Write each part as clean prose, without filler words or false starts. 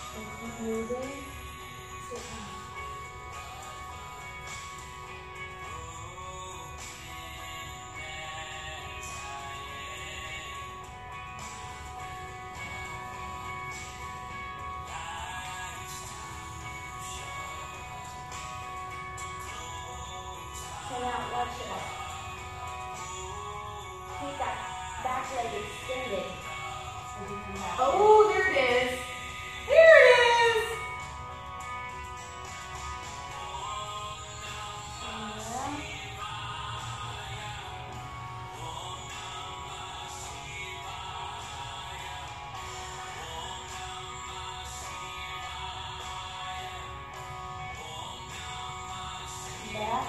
And keep moving. Sit down. So now watch it. Keep that back leg extended. As you come back. Oh, there it is. There it is. Back.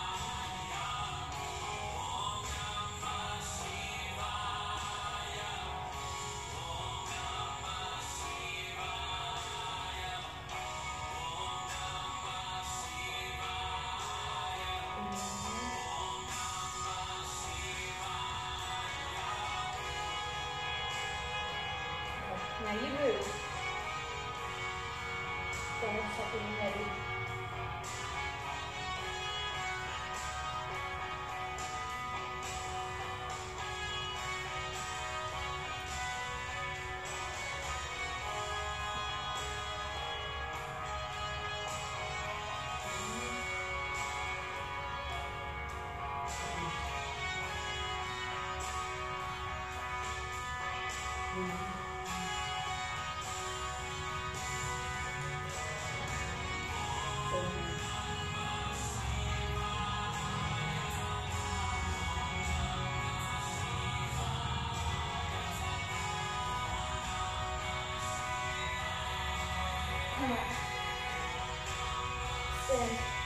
Now you move. Stand second and ready. Come on. Stand.